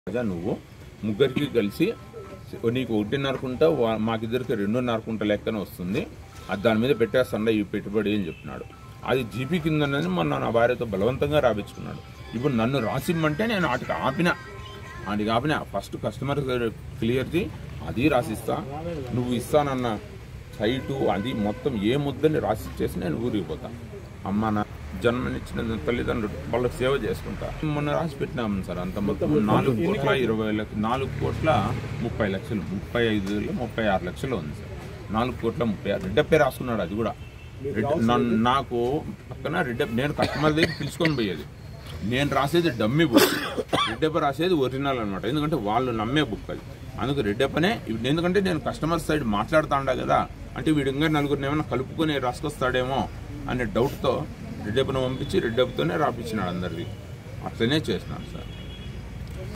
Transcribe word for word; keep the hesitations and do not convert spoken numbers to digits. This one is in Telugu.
నువ్వు ముగ్గురికి కలిసి నీకు ఒకటిన్నరకుంటా మాకిద్దరికి రెండున్నరకుంటా లెక్కన వస్తుంది, అది దాని మీద పెట్టేస్తాండా ఈ పెట్టుబడి అని చెప్పినాడు. అది జీపీ కిందనని మొన్న నా భార్యతో బలవంతంగా రాపించుకున్నాడు. ఇప్పుడు నన్ను రాసిమ్మంటే నేను వాటికి ఆపిన వాటికి ఆపిన ఫస్ట్ కస్టమర్ క్లియర్ది అది రాసిస్తా, నువ్వు ఇస్తానన్న సైటు అది మొత్తం ఏ ముద్దని రాసిచ్చేసి నేను ఊరికి పోతా. అమ్మ నా జన్మనిచ్చిన తల్లిదండ్రులు వాళ్ళకి సేవ చేసుకుంటా. మొన్న రాసి పెట్టినాము సార్ అంత మొత్తం నాలుగు కోట్ల ఇరవై లక్షలు నాలుగు కోట్ల ముప్పై లక్షలు ముప్పై ఐదు ముప్పై ఆరు లక్షలు ఉంది సార్. నాలుగు కోట్ల ముప్పై ఆరు రెడ్డప్పే రాసుకున్నాడు. అది కూడా నాకు పక్కన రెడ్డప్ప నేను కస్టమర్ దగ్గర పిలుచుకొని పోయేది. నేను రాసేది డమ్మీ బుక్, రెడ్డప్ప రాసేది ఒరిజినల్ అనమాట. ఎందుకంటే వాళ్ళు నమ్మే బుక్ అది. అందుకు రెడ్డప్పనే ఎందుకంటే నేను కస్టమర్ సైడ్ మాట్లాడుతాండా కదా, అంటే వీడు ఇంకా నలుగురిని ఏమైనా కలుపుకొని రాసుకొస్తాడేమో అనే డౌట్తో రెడ్డప్పను పంపించి రెడ్డప్పతోనే రాపించినాడు అందరిది. అట్లనే చేసినాడు సార్.